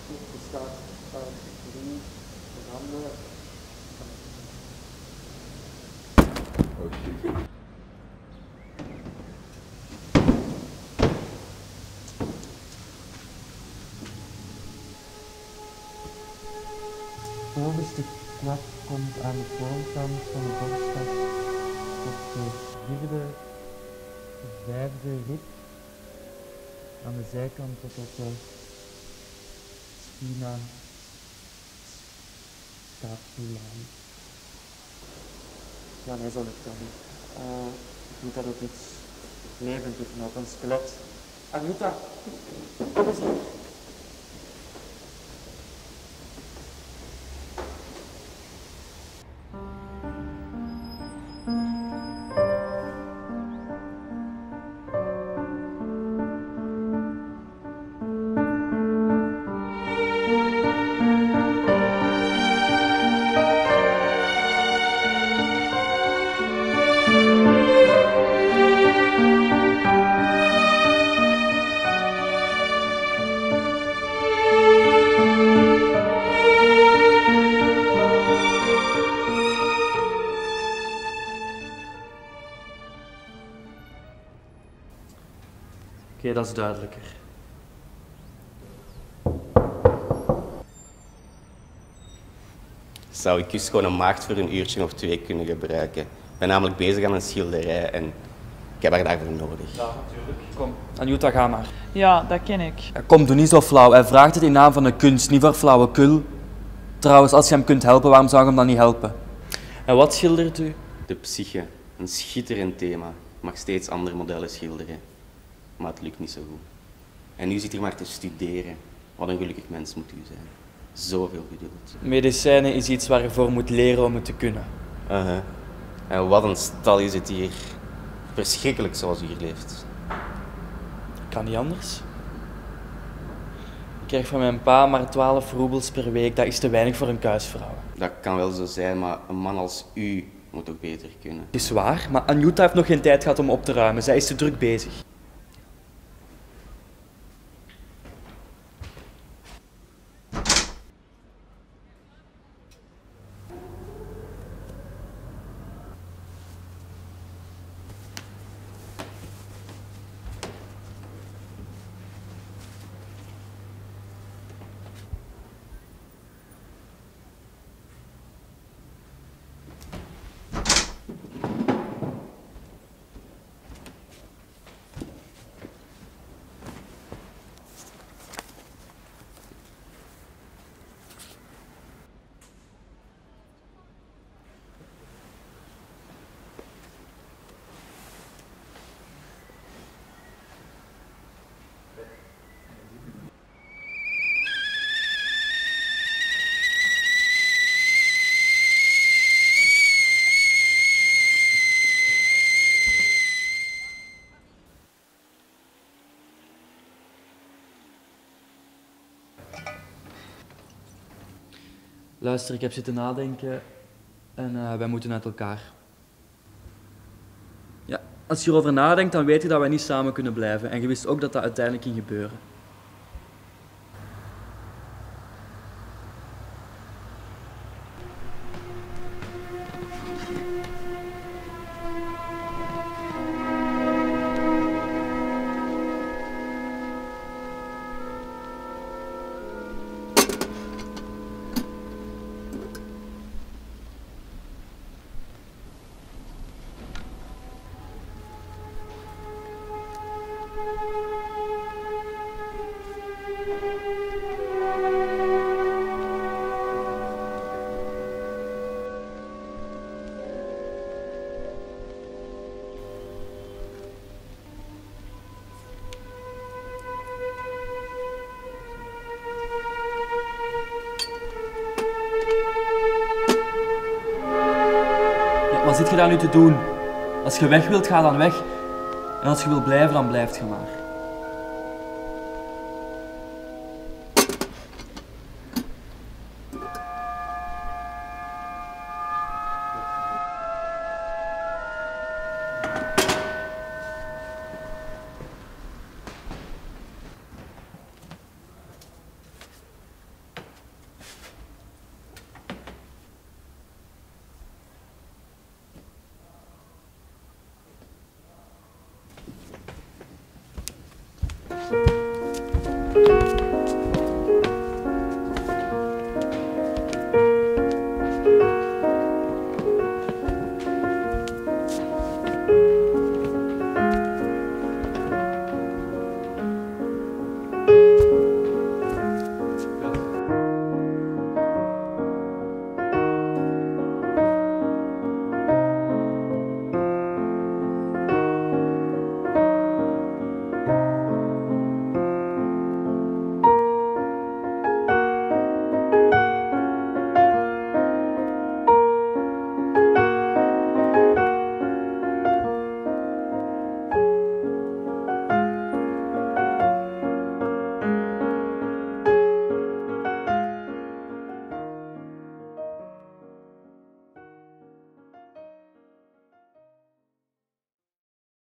Je staat links, de handen. Oh shit. De bovenste klap komt aan de voorkant van de borstkas tot de vierde, vijfde rib. Aan de zijkant tot op de spina scapulae. Ja, nee, zo lukt dat niet. Ik moet dat ook iets levend doen op een skelet. Anjuta, kom eens hier. Oké, dat is duidelijker. Zou ik dus gewoon een maagd voor een uurtje of twee kunnen gebruiken? Ik ben namelijk bezig aan een schilderij en ik heb haar daarvoor nodig. Ja, natuurlijk. Kom, Anjuta, ga maar. Ja, dat ken ik. Kom, doe niet zo flauw. Hij vraagt het in naam van de kunst, niet voor flauwekul. Trouwens, als je hem kunt helpen, waarom zou je hem dan niet helpen? En wat schildert u? De psyche, een schitterend thema. Ik mag steeds andere modellen schilderen, maar het lukt niet zo goed. En u zit hier maar te studeren. Wat een gelukkig mens moet u zijn. Zoveel geduld. Medicijnen is iets waar je voor moet leren om het te kunnen. En wat een stal is het hier. Verschrikkelijk zoals u hier leeft. Kan niet anders. Ik krijg van mijn pa maar 12 roebels per week. Dat is te weinig voor een kuisvrouw. Dat kan wel zo zijn, maar een man als u moet ook beter kunnen. Het is waar, maar Anjuta heeft nog geen tijd gehad om op te ruimen. Zij is te druk bezig. Luister, ik heb zitten nadenken en wij moeten uit elkaar. Ja, als je erover nadenkt, dan weet je dat wij niet samen kunnen blijven. En je wist ook dat dat uiteindelijk ging gebeuren. Wat zit je daar nu te doen? Als je weg wilt, ga dan weg. En als je wilt blijven, dan blijft je maar.